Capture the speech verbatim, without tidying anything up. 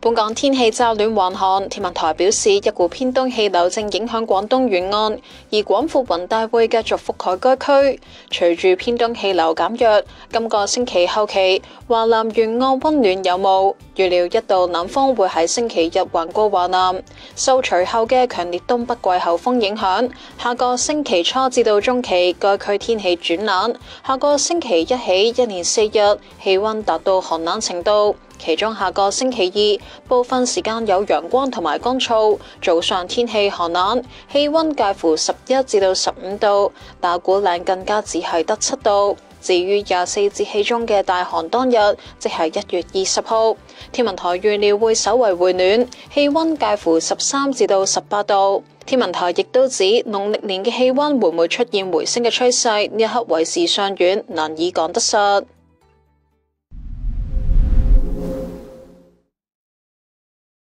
本港天氣驟暖橫寒，天文台表示一股偏東氣流正影響廣東沿岸，而廣闊雲帶會繼續覆蓋該區。隨住偏東氣流減弱，今個星期後期華南沿岸溫暖有霧，預料一道冷鋒會喺星期日橫過華南。受隨後嘅強烈東北季候風影響，下個星期初至到中期該區天氣轉冷，下個星期一起一連四日氣溫達到寒冷程度。其中下個星期二部分時間有陽光同埋乾燥，早上天氣寒冷，氣溫介乎十一至到十五度，打鼓嶺更加只係得七度。至於廿四節氣中嘅大寒當日，即係一月二十號，天文台預料會稍為回暖，氣溫介乎十三至到十八度。天文台亦都指農曆年嘅氣溫會唔會出現回升嘅趨勢，呢一刻為時尚遠，難以講得實。